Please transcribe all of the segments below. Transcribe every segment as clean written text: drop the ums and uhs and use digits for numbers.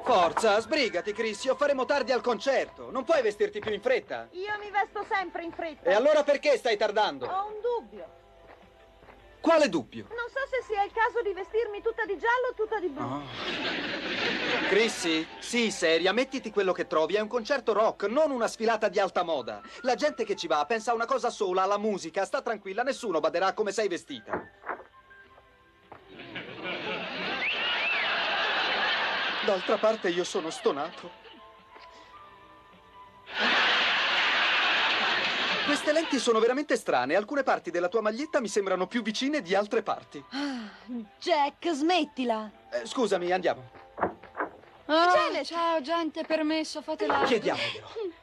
Forza, sbrigati, Chrissy, o faremo tardi al concerto. Non puoi vestirti più in fretta. Io mi vesto sempre in fretta. E allora perché stai tardando? Ho un dubbio. Quale dubbio? Non so se sia il caso di vestirmi tutta di giallo o tutta di blu. Oh. Chrissy, sii seria, mettiti quello che trovi. È un concerto rock, non una sfilata di alta moda. La gente che ci va pensa a una cosa sola, alla musica. Sta tranquilla, nessuno baderà a come sei vestita. D'altra parte io sono stonato. Queste lenti sono veramente strane. Alcune parti della tua maglietta mi sembrano più vicine di altre parti. Jack, smettila. Scusami, andiamo. Oh, ciao, gente, permesso, fatela. Chiediamoglielo.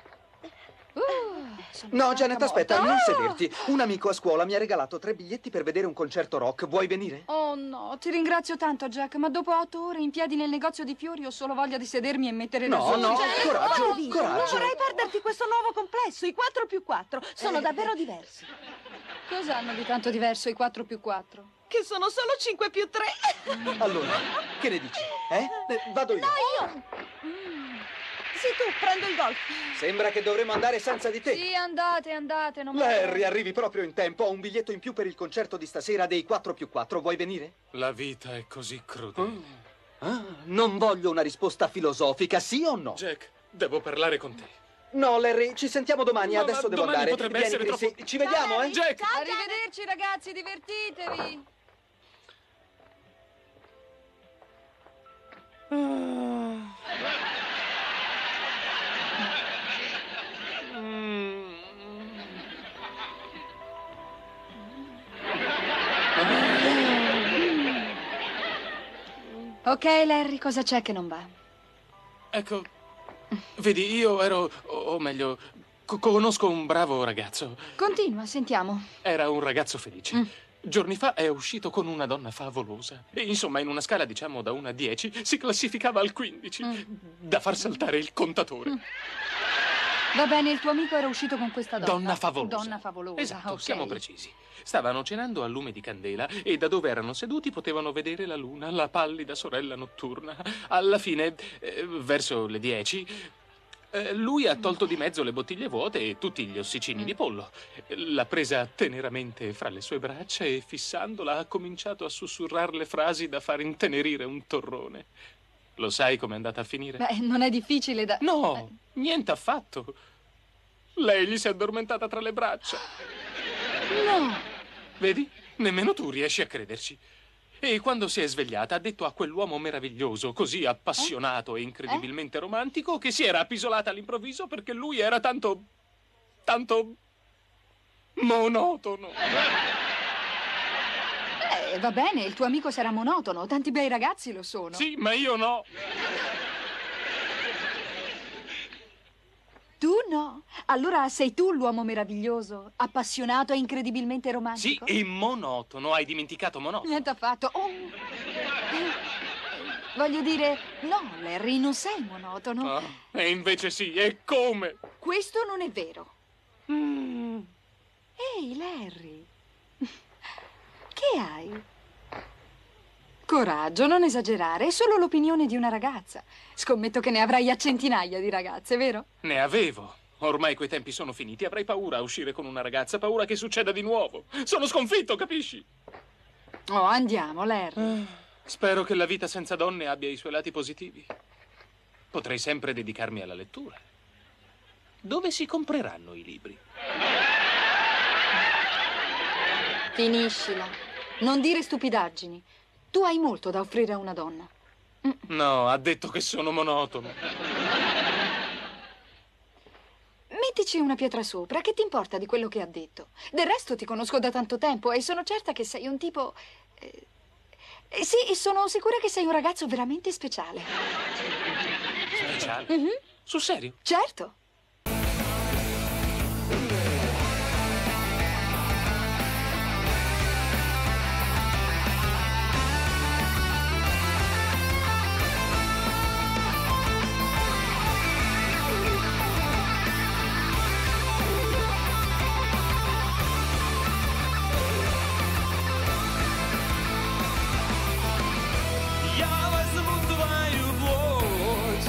No, Janet, aspetta, non sederti. Un amico a scuola mi ha regalato 3 biglietti per vedere un concerto rock. Vuoi venire? Oh no, ti ringrazio tanto, Jack, ma dopo 8 ore in piedi nel negozio di fiori ho solo voglia di sedermi e mettere le No, no, Jack, coraggio, vai via. Non coraggio. vorrei perderti questo nuovo complesso. I 4+4 sono davvero diversi. Cosa hanno di tanto diverso i 4+4? Che sono solo 5+3. Allora, che ne dici? Vado io. No, io. Sì, tu, prendo il golf. Sembra che dovremo andare senza di te. Sì, andate, non mi Larry, arrivi proprio in tempo. Ho un biglietto in più per il concerto di stasera dei 4+4. Vuoi venire? La vita è così crudele. Non voglio una risposta filosofica, sì o no? Jack, devo parlare con te. No, Larry, ci sentiamo domani. No, Adesso ma devo domani andare. potrebbe Vieni, essere Chrissy. troppo- Ci vediamo, eh? Jack! Arrivederci, ragazzi, divertitevi. Ok, Larry, cosa c'è che non va? Ecco, vedi, io ero, o meglio, conosco un bravo ragazzo. Continua, sentiamo. Era un ragazzo felice. Giorni fa è uscito con una donna favolosa. E insomma, in una scala, diciamo, da 1 a 10, si classificava al 15. Da far saltare il contatore. Va bene, il tuo amico era uscito con questa donna. Donna favolosa. Donna favolosa, Esatto, ok. siamo precisi. Stavano cenando a lume di candela e da dove erano seduti potevano vedere la luna, la pallida sorella notturna. Alla fine, verso le 10, lui ha tolto di mezzo le bottiglie vuote e tutti gli ossicini di pollo. L'ha presa teneramente fra le sue braccia e fissandola ha cominciato a sussurrarle frasi da far intenerire un torrone. Lo sai com'è andata a finire? Beh, non è difficile da... No, niente affatto. Lei gli si è addormentata tra le braccia. No! Vedi? Nemmeno tu riesci a crederci. E quando si è svegliata ha detto a quell'uomo meraviglioso, così appassionato e incredibilmente romantico, che si era appisolata all'improvviso perché lui era tanto monotono. Va bene, il tuo amico sarà monotono, tanti bei ragazzi lo sono. Sì, ma io no. Tu no? Allora sei tu l'uomo meraviglioso, appassionato e incredibilmente Sì, romantico? e monotono. Hai dimenticato monotono? Niente affatto. Oh. Voglio dire, no, Larry, non sei monotono. Ah, e invece sì, e come? Questo non è vero. Ehi, Larry. Che hai? Coraggio, non esagerare, è solo l'opinione di una ragazza. Scommetto che ne avrai a centinaia di ragazze, vero? Ne avevo. Ormai quei tempi sono finiti. Avrei paura a uscire con una ragazza, paura che succeda di nuovo. Sono sconfitto, capisci? Oh, andiamo, Larry. Spero che la vita senza donne abbia i suoi lati positivi. Potrei sempre dedicarmi alla lettura. Dove si compreranno i libri? Finiscila. Non dire stupidaggini. Tu hai molto da offrire a una donna. No, ha detto che sono monotono. Mettici una pietra sopra, che ti importa di quello che ha detto? Del resto ti conosco da tanto tempo e sono certa che sei un tipo... sì, sono sicura che sei un ragazzo veramente speciale. Speciale? Sul serio? Certo. Я возьму твою боль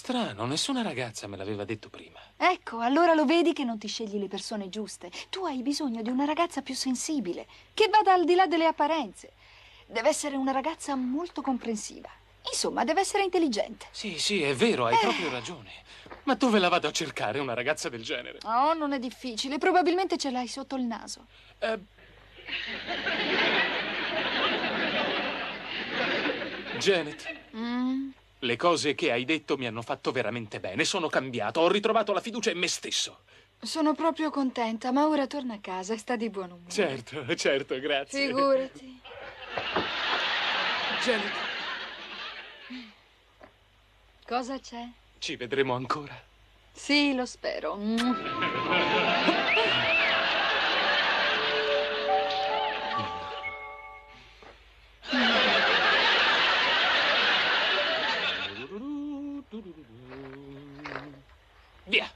Strano, nessuna ragazza me l'aveva detto prima. Ecco, allora lo vedi che non ti scegli le persone giuste. Tu hai bisogno di una ragazza più sensibile, che vada al di là delle apparenze. Deve essere una ragazza molto comprensiva. Insomma, deve essere intelligente. Sì, sì, è vero, hai proprio ragione. Ma dove la vado a cercare una ragazza del genere? Oh, non è difficile. Probabilmente ce l'hai sotto il naso. Janet, le cose che hai detto mi hanno fatto veramente bene. Sono cambiato, ho ritrovato la fiducia in me stesso. Sono proprio contenta, ma ora torna a casa e sta di buon umore. Certo, certo, grazie. Figurati. Janet, Cosa c'è? ci vedremo ancora. Sì, lo spero. Via.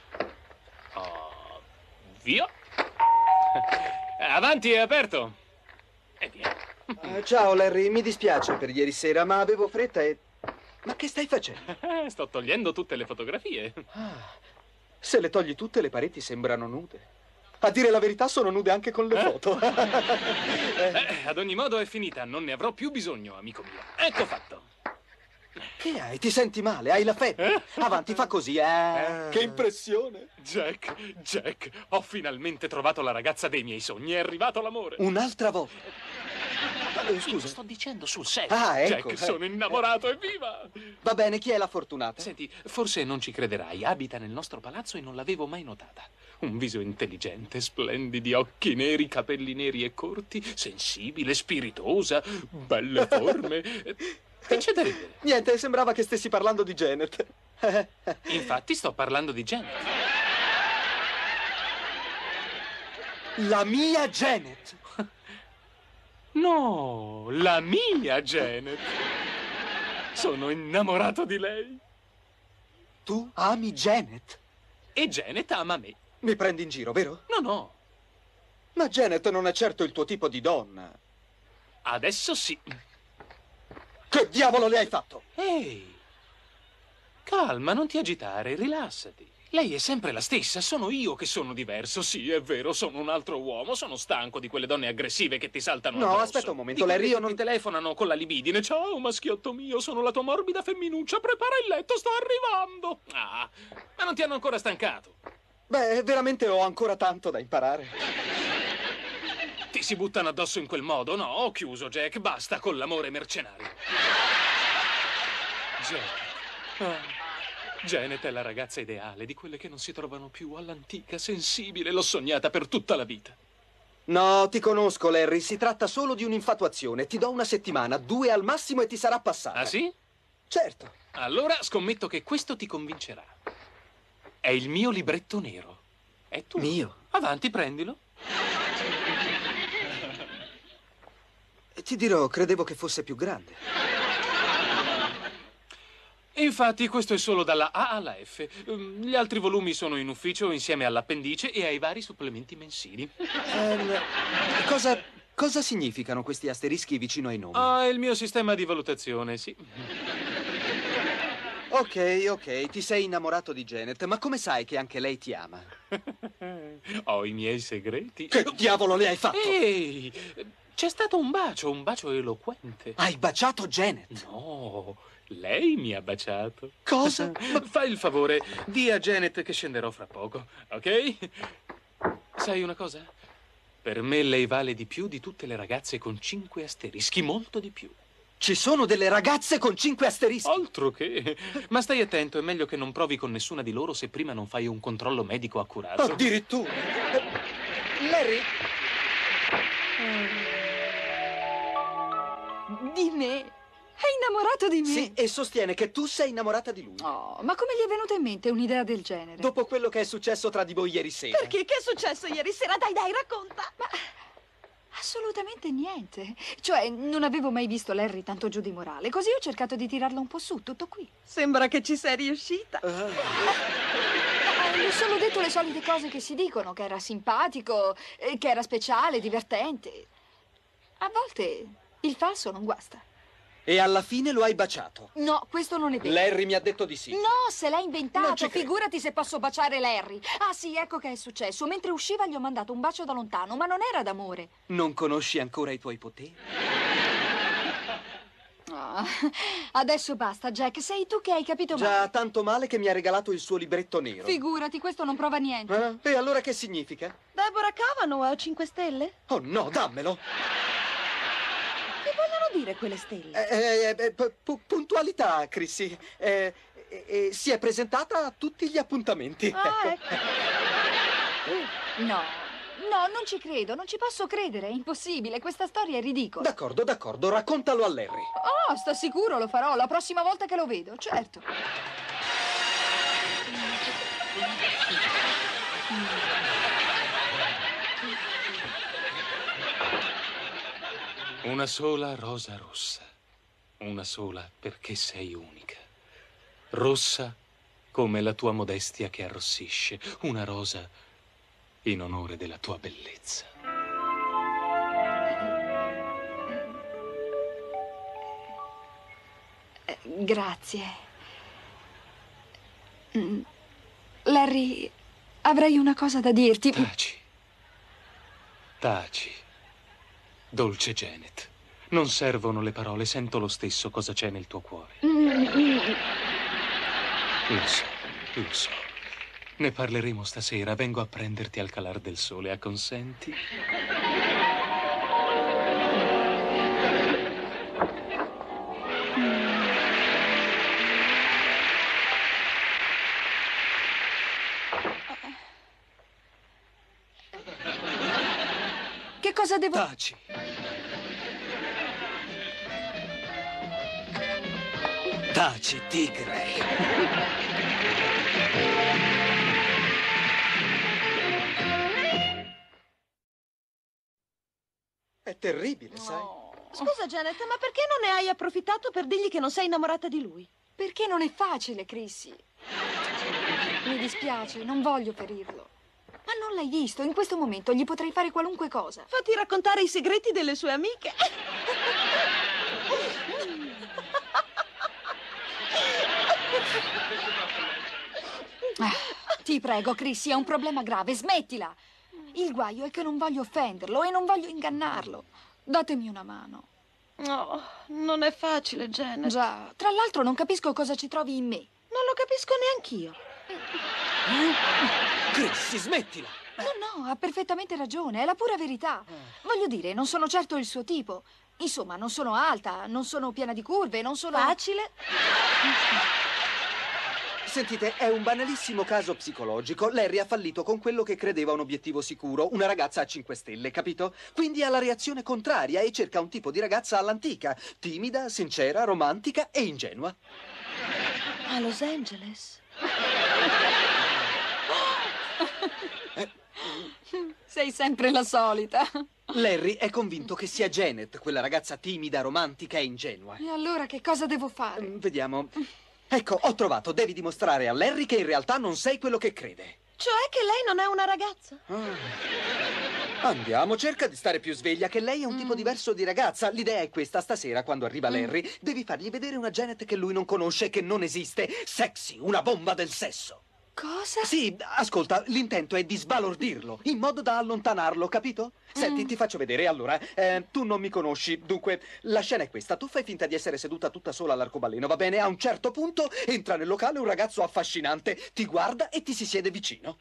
Via. Avanti, è aperto. E via. Ciao, Larry, mi dispiace per ieri sera, ma avevo fretta e... Ma che stai facendo? Sto togliendo tutte le fotografie. Se le togli tutte, le pareti sembrano nude. A dire la verità, sono nude anche con le foto. Ad ogni modo è finita, non ne avrò più bisogno, amico mio. Ecco fatto. Che hai? Ti senti male? Hai la febbre? Avanti, fa così, Che impressione! Jack, ho finalmente trovato la ragazza dei miei sogni, è arrivato l'amore. Un'altra volta. Scusa. Lo sto dicendo sul serio. Ecco. Jack, sono innamorato, evviva! Va bene, chi è la fortunata? Senti, forse non ci crederai, abita nel nostro palazzo e non l'avevo mai notata. Un viso intelligente, splendidi occhi neri, capelli neri e corti, sensibile, spiritosa, belle forme. Che c'è da ridere? Niente, sembrava che stessi parlando di Janet. Infatti sto parlando di Janet. La mia Janet! No, la mia Janet. Sono innamorato di lei. Tu ami Janet? E Janet ama me. Mi prendi in giro, vero? No. Ma Janet non è certo il tuo tipo di donna. Adesso sì. Che diavolo le hai fatto? Ehi, calma, non ti agitare, rilassati. Lei è sempre la stessa, sono io che sono diverso. Sì, è vero, sono un altro uomo, sono stanco di quelle donne aggressive che ti saltano No, addosso. aspetta un momento, Di Larry, quelle io che non... ti telefonano con la libidine. Ciao, maschiotto mio, sono la tua morbida femminuccia, prepara il letto, sto arrivando. Ma non ti hanno ancora stancato? Beh, veramente ho ancora tanto da imparare. Ti si buttano addosso in quel modo? No, ho chiuso, Jack, basta con l'amore mercenario. Janet è la ragazza ideale, di quelle che non si trovano più, all'antica, sensibile, l'ho sognata per tutta la vita. No, ti conosco, Larry, si tratta solo di un'infatuazione. Ti do una settimana, 2 al massimo e ti sarà passata. Ah, sì? Certo. Allora scommetto che questo ti convincerà. È il mio libretto nero. È tuo. Mio? Avanti, prendilo. Ti dirò, credevo che fosse più grande. Infatti, questo è solo dalla A alla F. Gli altri volumi sono in ufficio insieme all'appendice e ai vari supplementi mensili. Cosa significano questi asterischi vicino ai nomi? Ah, è il mio sistema di valutazione, sì. Ok, ti sei innamorato di Janet, ma come sai che anche lei ti ama? Ho i miei segreti. Che diavolo le hai fatto? Ehi, c'è stato un bacio eloquente. Hai baciato Janet? No, lei mi ha baciato. Cosa? Fai il favore, di a Janet che scenderò fra poco, ok? Sai una cosa? Per me lei vale di più di tutte le ragazze con 5 asterischi, molto di più. Ci sono delle ragazze con 5 asterischi? Altro che. Ma stai attento, è meglio che non provi con nessuna di loro se prima non fai un controllo medico accurato. Addirittura. Larry? Di me? È innamorato di me? Sì, e sostiene che tu sei innamorata di lui. Oh, ma come gli è venuta in mente un'idea del genere? Dopo quello che è successo tra di voi ieri sera. Perché? Che è successo ieri sera? Dai, racconta. Ma assolutamente niente. Cioè, non avevo mai visto Larry tanto giù di morale, così ho cercato di tirarlo un po' su, tutto qui. Sembra che ci sei riuscita. Gli ho solo detto le solite cose che si dicono, che era simpatico, che era speciale, divertente. A volte il falso non guasta. E alla fine lo hai baciato. No, questo non è vero. Larry mi ha detto di sì. No, se l'ha Non inventato. ci credo. Figurati se posso baciare Larry. Ah sì, ecco che è successo. Mentre usciva gli ho mandato un bacio da lontano, ma non era d'amore. Non conosci ancora i tuoi poteri? Ah, adesso basta, Jack. Sei tu che hai capito male. Già tanto male che mi ha regalato il suo libretto nero. Figurati, questo non prova niente. E allora che significa? Deborah Cavanaugh a 5 stelle? Oh no, dammelo. Che vogliono dire quelle stelle? Puntualità, Chrissy. Si è presentata a tutti gli appuntamenti. Ah, Ecco. ecco. No, non ci credo, non ci posso credere. È impossibile, questa storia è ridicola. D'accordo, raccontalo a Larry. Oh, sta sicuro, lo farò la prossima volta che lo vedo, certo. Una sola rosa rossa. Una sola perché sei unica. Rossa come la tua modestia che arrossisce. Una rosa in onore della tua bellezza. Grazie. Larry, avrei una cosa da dirti. Taci. Taci. Dolce Janet. Non servono le parole, sento lo stesso cosa c'è nel tuo cuore. Lo so. Ne parleremo stasera. Vengo a prenderti al calar del sole. Acconsenti? Che cosa devo... Taci. Taci, tigre. È terribile, sai? Scusa, Janet, ma perché non ne hai approfittato per dirgli che non sei innamorata di lui? Perché non è facile, Chrissy. Mi dispiace, non voglio ferirlo. Ma non l'hai visto, in questo momento gli potrei fare qualunque cosa. Fatti raccontare i segreti delle sue amiche. Ti prego, Chrissy, è un problema grave, smettila. Il guaio è che non voglio offenderlo e non voglio ingannarlo. Datemi una mano. No, non è facile, Janet. Già, tra l'altro non capisco cosa ci trovi in me. Non lo capisco neanch'io. Chrissy, smettila. No, ha perfettamente ragione, è la pura verità. Voglio dire, non sono certo il suo tipo. Insomma, non sono alta, non sono piena di curve, non sono... Facile? Sentite, è un banalissimo caso psicologico. Larry ha fallito con quello che credeva un obiettivo sicuro, una ragazza a 5 stelle, capito? Quindi ha la reazione contraria e cerca un tipo di ragazza all'antica, timida, sincera, romantica e ingenua. A Los Angeles? Sei sempre la solita. Larry è convinto che sia Janet, quella ragazza timida, romantica e ingenua. E allora che cosa devo fare? Vediamo. Ecco, ho trovato. Devi dimostrare a Larry che in realtà non sei quello che crede. Cioè che lei non è una ragazza? Andiamo, cerca di stare più sveglia, che lei è un tipo diverso di ragazza. L'idea è questa: stasera, quando arriva Larry, devi fargli vedere una Janet che lui non conosce, che non esiste. Sexy, una bomba del sesso. Cosa? Sì, ascolta, l'intento è di sbalordirlo, in modo da allontanarlo, capito? Senti, ti faccio vedere. Allora, tu non mi conosci, dunque, la scena è questa. Tu fai finta di essere seduta tutta sola all'arcobaleno, va bene? A un certo punto entra nel locale un ragazzo affascinante, ti guarda e ti si siede vicino.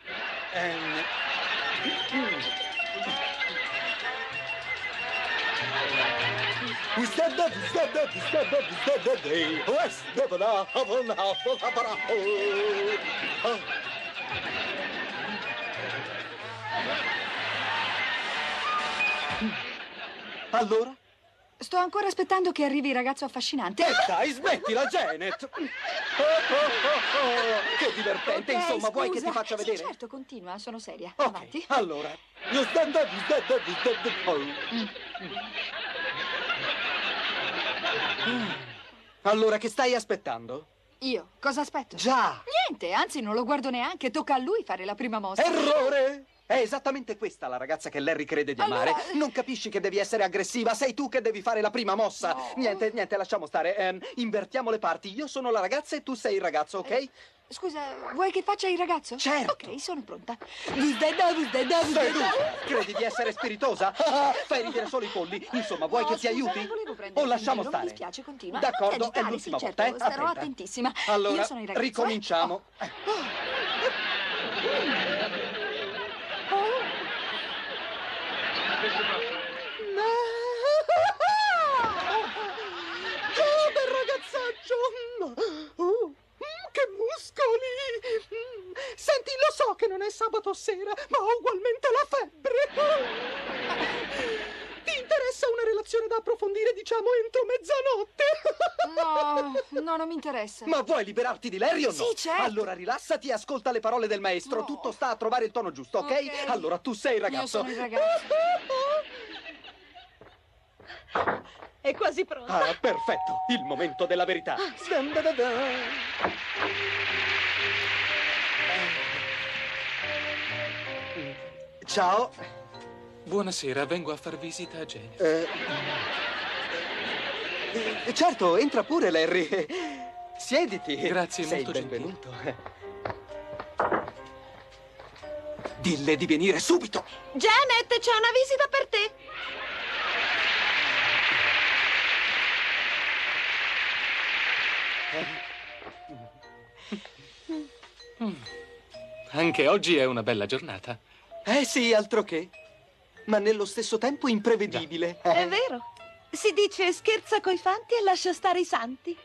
Allora? Sto ancora aspettando che arrivi il ragazzo affascinante. Dai, smettila, Janet! Che divertente, Ok, insomma, vuoi che scusa. ti faccia vedere? Sì, certo, continua, sono seria. Ok, Avanti. allora. Allora, che stai aspettando? Io, cosa aspetto? Già! Niente, anzi non lo guardo neanche, tocca a lui fare la prima mossa. Errore! È esattamente questa la ragazza che Larry crede di amare. Allora... Non capisci che devi essere aggressiva? Sei tu che devi fare la prima mossa. No. Niente, lasciamo stare. Invertiamo le parti. Io sono la ragazza e tu sei il ragazzo, ok? Scusa, vuoi che faccia il ragazzo? Certo. Ok, sono pronta. Seduta. Credi di essere spiritosa? Fai ridere solo i polli. Insomma, vuoi No, che ti scusa, aiuti? non volevo prenderti O in lasciamo giro, stare? Mi dispiace, continua. D'accordo, è Dai, l'ultima sì, volta, certo, starò attenta. attentissima. Allora, Io sono il ragazzo. ricominciamo. Oh, bel ragazzaccio! Che muscoli! Senti, lo so che non è sabato sera, ma ho ugualmente la febbre! Ti interessa una relazione da approfondire, diciamo, entro mezzanotte? No, non mi interessa. Ma vuoi liberarti di Larry o no? Sì, certo. Allora rilassati e ascolta le parole del maestro. No. Tutto sta a trovare il tono giusto, ok? Ok. Allora tu sei il ragazzo. Io sono il ragazzo. È quasi pronta. Ah, perfetto, il momento della verità. Ciao. Buonasera, vengo a far visita a Janet. Certo, entra pure, Larry. Siediti. Grazie, sei molto il benvenuto. Dille di venire subito. Janet, c'è una visita per te. Anche oggi è una bella giornata. Eh sì, altro che. Ma nello stesso tempo imprevedibile. È vero. Si dice scherza coi fanti e lascia stare i santi.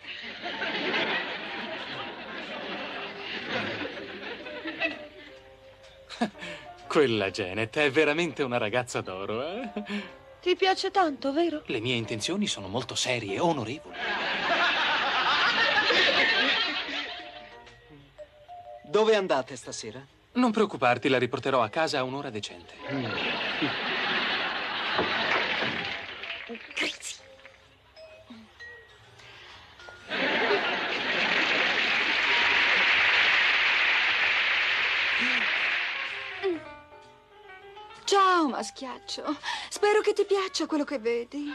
Quella Janet è veramente una ragazza d'oro, eh? Ti piace tanto, vero? Le mie intenzioni sono molto serie e onorevoli. Dove andate stasera? Non preoccuparti, la riporterò a casa a un'ora decente. Ciao, maschiaccio. Spero che ti piaccia quello che vedi.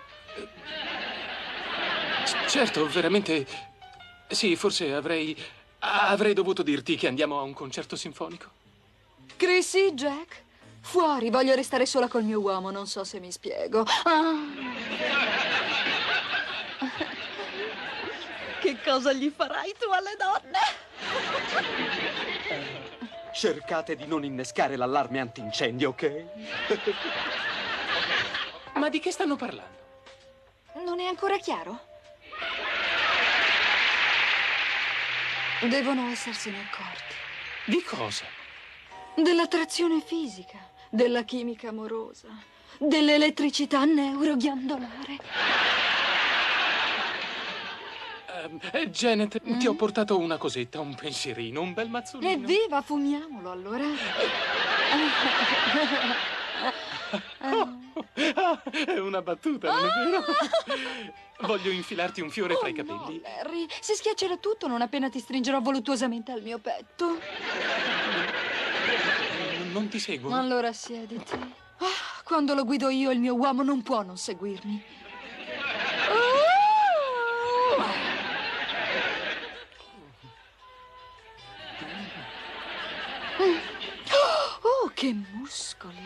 Certo, veramente... Sì, forse avrei dovuto dirti che andiamo a un concerto sinfonico. Chrissy, Jack? Fuori, voglio restare sola col mio uomo, non so se mi spiego. Che cosa gli farai tu alle donne? Cercate di non innescare l'allarme antincendio, ok? Ma di che stanno parlando? Non è ancora chiaro? Devono essersene accorti. Di cosa? Dell'attrazione fisica, della chimica amorosa, dell'elettricità neuroghiandolare. Janet, ti ho portato una cosetta, un pensierino, un bel mazzolino. Evviva, fumiamolo allora. È una battuta, non è vero? Voglio infilarti un fiore fra i capelli. No, Larry, si schiaccerà tutto non appena ti stringerò voluttuosamente al mio petto. Non ti seguo. Allora siediti. Quando lo guido io, il mio uomo non può non seguirmi. Oh, che muscoli!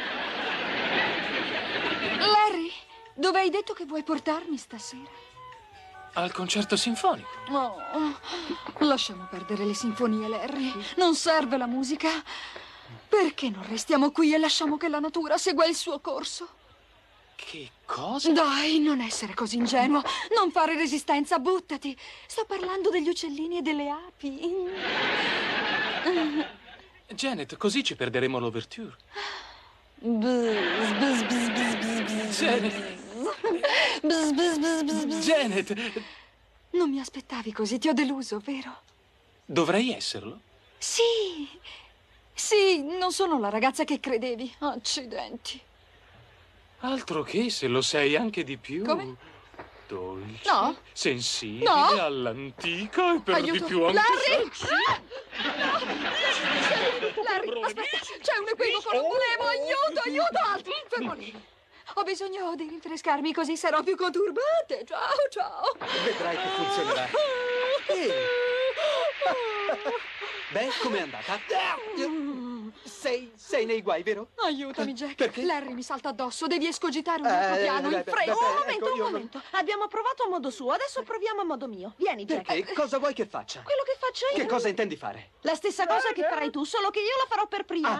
Larry, dove hai detto che vuoi portarmi stasera? Al concerto sinfonico. Oh, lasciamo perdere le sinfonie, Larry. Non serve la musica. Perché non restiamo qui e lasciamo che la natura segua il suo corso? Che cosa? Dai, non essere così ingenuo. Non fare resistenza, buttati. Sto parlando degli uccellini e delle api. Janet, così ci perderemo l'ouverture. Janet! Janet! Non mi aspettavi così, ti ho deluso, vero? Dovrei esserlo? Sì, sì, non sono la ragazza che credevi. Accidenti. Altro che, se lo sei anche di più. Come? Dolce, No. sensibile, No. all'antica e per Aiuto. di più anche Larry! sexy. Larry, aspetta, c'è un equivoco, non volevo, aiuto, altri, fermo lì. Ho bisogno di rinfrescarmi, così sarò più conturbante. Ciao. Vedrai che funzionerà. Beh, com'è andata? Sei nei guai, vero? Aiutami, Jack. Perché? Larry mi salta addosso, devi escogitare un altro piano, in fretta. Un momento. Abbiamo provato a modo suo, adesso proviamo a modo mio. Vieni, Jack. Perché? Cosa vuoi che faccia? Quello che faccio io. Che cosa intendi fare? La stessa cosa che farai tu, solo che io la farò per prima.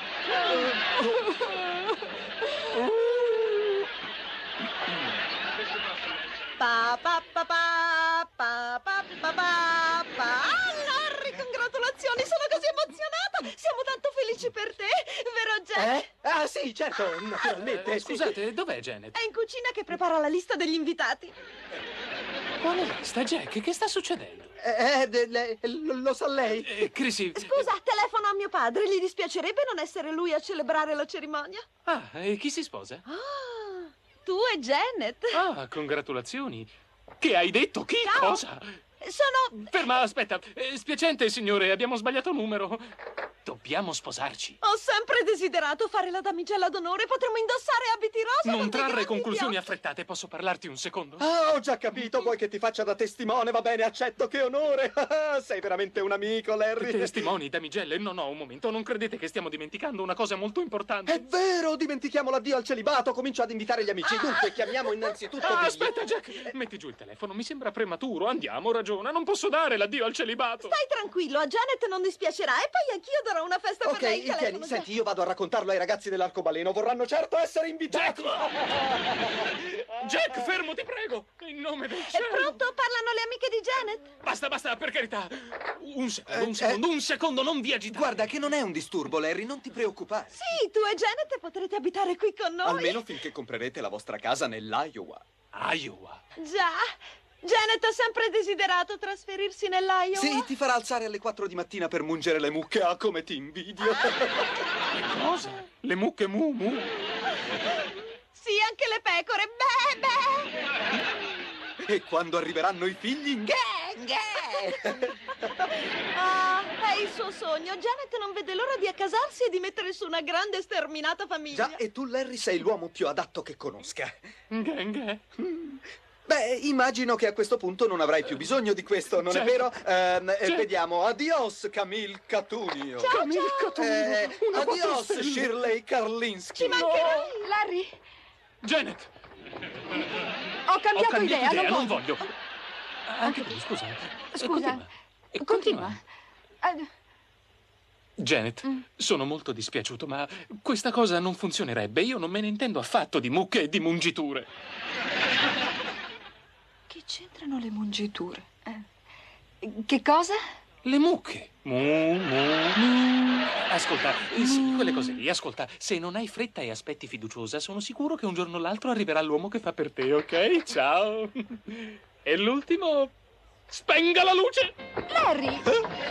Larry, congratulazioni, sono così emozionata. Siamo tanto felici per te, vero Jack? Ah, sì, certo, naturalmente. sì. Scusate, dov'è Janet? È in cucina che prepara la lista degli invitati. Quale lista, Jack? Che sta succedendo? Lo sa lei? Chrissy... Scusa, telefono a mio padre. Gli dispiacerebbe non essere lui a celebrare la cerimonia? Ah, e chi si sposa? Ah, tu e Janet. Ah, congratulazioni. Che hai detto? Chi? Ciao. Cosa? Sono... Ferma, aspetta. Spiacente, signore, abbiamo sbagliato numero. Dobbiamo sposarci. Ho sempre desiderato fare la damigella d'onore. Potremmo indossare abiti rosa. Non con dei trarre grandi conclusioni occhi. affrettate. Posso parlarti un secondo? Ah, ho già capito, vuoi che ti faccia da testimone? Va bene, accetto, che onore. Sei veramente un amico, Larry. Testimoni, damigelle? No, un momento. Non credete che stiamo dimenticando una cosa molto importante? È vero, dimentichiamo l'addio al celibato. Comincio ad invitare gli amici. Dunque, chiamiamo innanzitutto Ah, Billy. aspetta, Jack. Metti giù il telefono. Mi sembra prematuro. Andiamo, ragiona. Non posso dare l'addio al celibato. Stai tranquillo, a Janet non dispiacerà. E poi anch'io darò una festa per Ok, lei. Il tieni, telefono già. senti, io vado a raccontarlo ai ragazzi dell'arcobaleno. Vorranno certo essere invitati. Jack, fermo, ti prego. In nome del È cielo. pronto? Parlano le amiche di Janet? Basta, per carità. Un secondo, non vi agitate. Guarda che non è un disturbo, Larry, non ti preoccupare. Sì, tu e Janet potrete abitare qui con noi. Almeno finché comprerete la vostra casa nell'Iowa. Iowa. Già. Janet ha sempre desiderato trasferirsi nell'Iowa. Sì, ti farà alzare alle 4 di mattina per mungere le mucche. Ah, come ti invidio. Cosa? Le mucche mu. Sì, anche le pecore. Beh. E quando arriveranno i figli, Ah, è il suo sogno. Janet non vede l'ora di accasarsi e di mettere su una grande sterminata famiglia. Già, e tu, Larry, sei l'uomo più adatto che conosca. Gang. Beh, immagino che a questo punto non avrai più bisogno di questo, non è vero? Vediamo. Adios, Camille Catunio. Camille Catunio. Una Adios, quattro stelle. Shirley Karlinsky. Ci mancherai. Larry, Janet. ho cambiato idea, non voglio. Anche tu, scusa. Scusa. Continua. Eh, Janet, sono molto dispiaciuto, ma questa cosa non funzionerebbe. Io non me ne intendo affatto di mucche e di mungiture. Che c'entrano le mungiture? Che cosa? Le mucche. Mu. Ascolta, sì, quelle cose lì. Ascolta, se non hai fretta e aspetti fiduciosa, sono sicuro che un giorno o l'altro arriverà l'uomo che fa per te, ok? Ciao. E l'ultimo... Spenga la luce! Larry!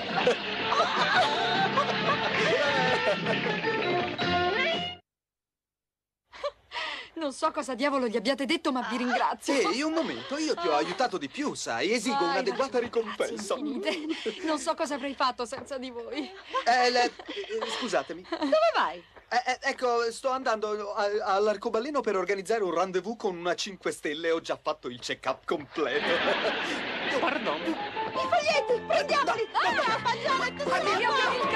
Non so cosa diavolo gli abbiate detto, ma vi ringrazio. Ehi, un momento, io ti ho aiutato di più, sai? Esigo Dai, un'adeguata lasciamo ricompensa. grazie infinite. Non so cosa avrei fatto senza di voi. Scusatemi. Dove vai? Ecco, sto andando all'arcobaleno per organizzare un rendezvous con una 5 stelle. Ho già fatto il check-up completo. Pardon. I foglietti, prendiamoli! Ah, Janet, Addio,